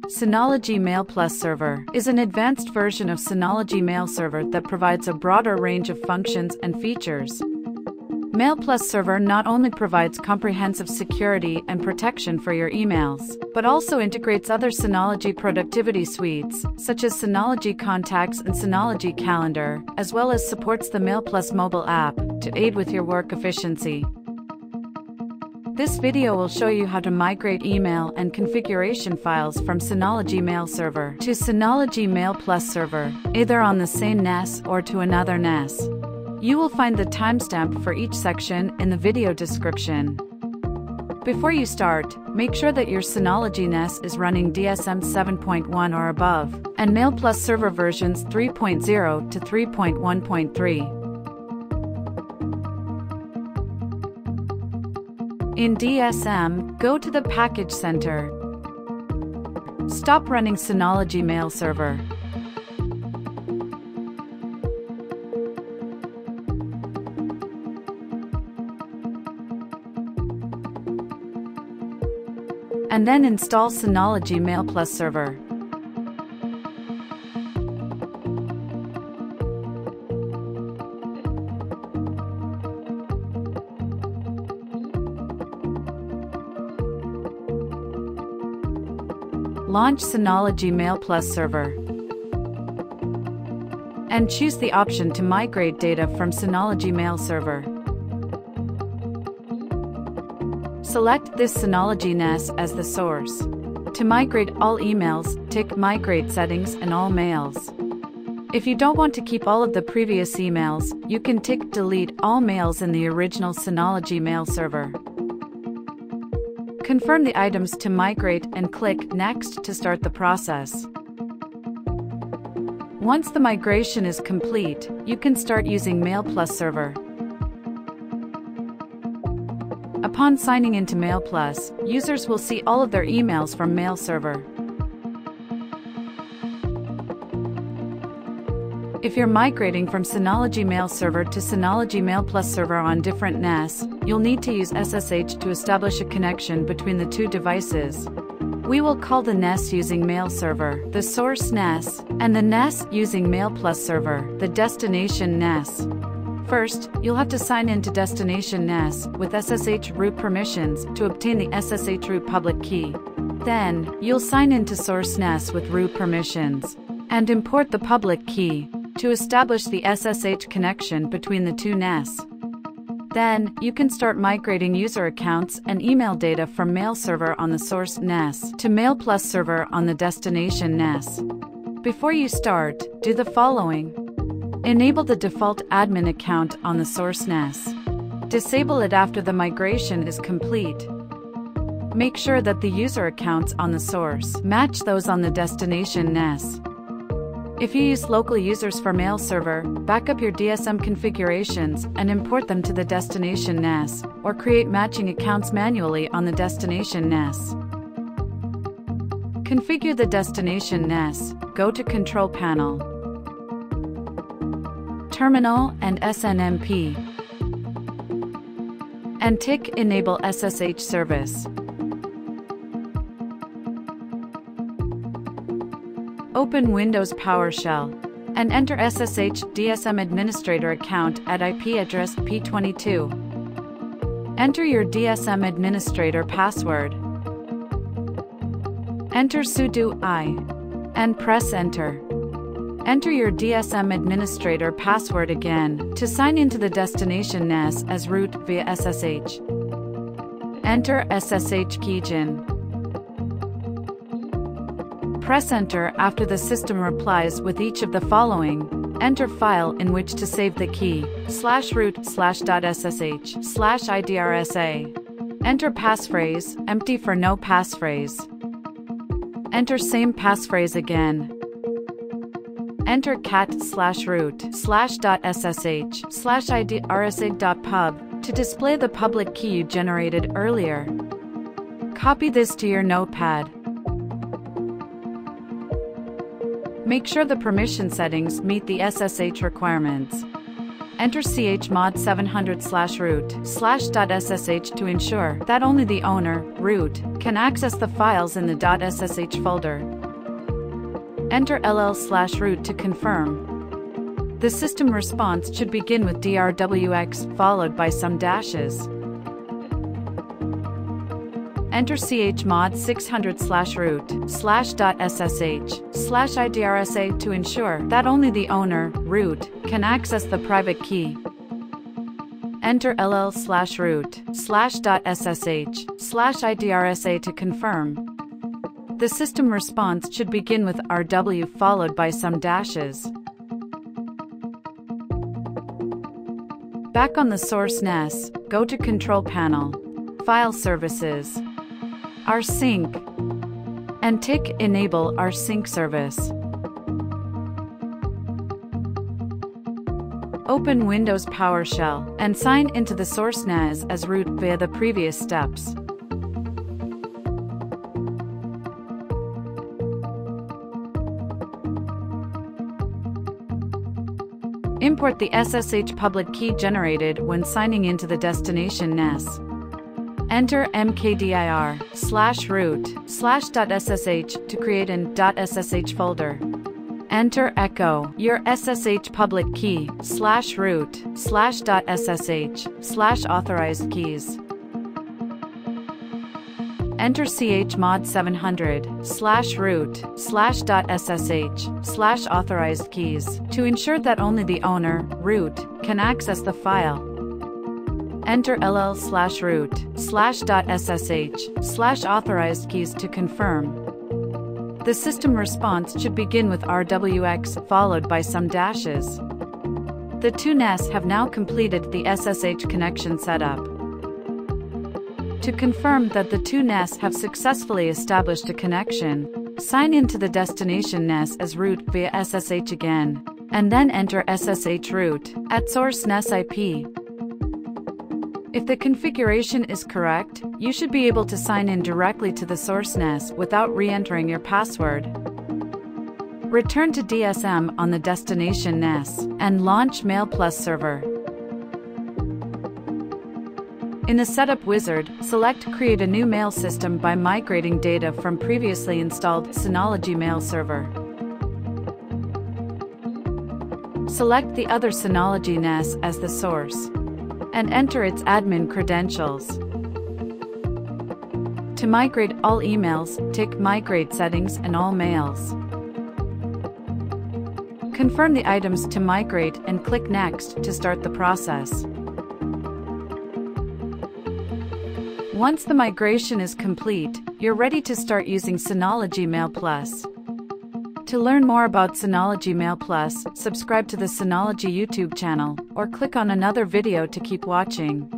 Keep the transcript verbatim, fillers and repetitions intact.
Synology Mail Plus Server is an advanced version of Synology Mail Server that provides a broader range of functions and features. Mail Plus Server not only provides comprehensive security and protection for your emails, but also integrates other Synology productivity suites, such as Synology Contacts and Synology Calendar, as well as supports the Mail Plus mobile app to aid with your work efficiency. This video will show you how to migrate email and configuration files from Synology Mail Server to Synology Mail Plus Server, either on the same N A S or to another N A S. You will find the timestamp for each section in the video description. Before you start, make sure that your Synology N A S is running D S M seven point one or above, and Mail Plus Server versions three point zero to three point one point three. In D S M, go to the Package Center. Stop running Synology Mail Server. And then install Synology Mail Plus Server. Launch Synology Mail Plus Server and choose the option to migrate data from Synology Mail Server. Select this Synology N A S as the source. To migrate all emails, tick Migrate Settings and All Mails. If you don't want to keep all of the previous emails, you can tick Delete All Mails in the original Synology Mail Server. Confirm the items to migrate and click Next to start the process. Once the migration is complete, you can start using Mail Plus Server. Upon signing into Mail Plus, users will see all of their emails from Mail Server. If you're migrating from Synology Mail Server to Synology Mail Plus Server on different N A S, you'll need to use S S H to establish a connection between the two devices. We will call the N A S using Mail Server the source N A S, and the N A S using Mail Plus Server the destination N A S. First, you'll have to sign in to destination N A S with S S H root permissions to obtain the S S H root public key. Then, you'll sign in to source N A S with root permissions and import the public key to establish the S S H connection between the two N A S. Then, you can start migrating user accounts and email data from Mail Server on the source N A S to Mail Plus Server on the destination N A S. Before you start, do the following. Enable the default admin account on the source N A S. Disable it after the migration is complete. Make sure that the user accounts on the source match those on the destination N A S. If you use local users for Mail Server, back up your D S M configurations and import them to the destination N A S, or create matching accounts manually on the destination N A S. Configure the destination N A S, go to Control Panel, Terminal and S N M P, and tick Enable S S H Service. Open Windows PowerShell and enter S S H D S M Administrator account at I P address P twenty-two. Enter your D S M Administrator password. Enter sudo I and press Enter. Enter your D S M Administrator password again to sign into the destination N A S as root via S S H. Enter S S H keygen. Press Enter after the system replies with each of the following. Enter file in which to save the key, slash root slash dot ssh slash idrsa. Enter passphrase, empty for no passphrase. Enter same passphrase again. Enter cat slash root slash dot ssh slash idrsa dot pub to display the public key you generated earlier. Copy this to your notepad. Make sure the permission settings meet the S S H requirements. Enter chmod seven hundred slash root slash dot ssh to ensure that only the owner, root, can access the files in the .ssh folder. Enter ll slash root to confirm. The system response should begin with D R W X followed by some dashes. Enter chmod six hundred slash root slash dot ssh slash idrsa to ensure that only the owner, root, can access the private key. Enter ll slash root slash dot ssh slash idrsa to confirm. The system response should begin with R W followed by some dashes. Back on the source N E S, go to Control Panel, File Services, rsync, and tick Enable rsync service. Open Windows PowerShell and sign into the source N A S as root via the previous steps. Import the S S H public key generated when signing into the destination N E S. Enter mkdir slash root slash dot ssh to create an .ssh folder. Enter echo your S S H public key slash root slash dot ssh slash authorized keys. Enter chmod seven hundred slash root slash dot ssh slash authorized keys to ensure that only the owner, root, can access the file. Enter ll slash root slash dot ssh slash authorized keys to confirm. The system response should begin with R W X followed by some dashes. The two N E S have now completed the S S H connection setup. To confirm that the two N E S have successfully established a connection, sign into the destination N E S as root via S S H again, and then enter S S H root at source N E S I P. If the configuration is correct, you should be able to sign in directly to the source N E S without re-entering your password. Return to D S M on the destination N E S and launch MailPlus server. In the Setup wizard, select Create a new mail system by migrating data from previously installed Synology mail server. Select the other Synology N E S as the source and enter its admin credentials. To migrate all emails, tick Migrate Settings and All Mails. Confirm the items to migrate and click Next to start the process. Once the migration is complete, you're ready to start using Synology MailPlus. To learn more about Synology MailPlus, subscribe to the Synology YouTube channel, or click on another video to keep watching.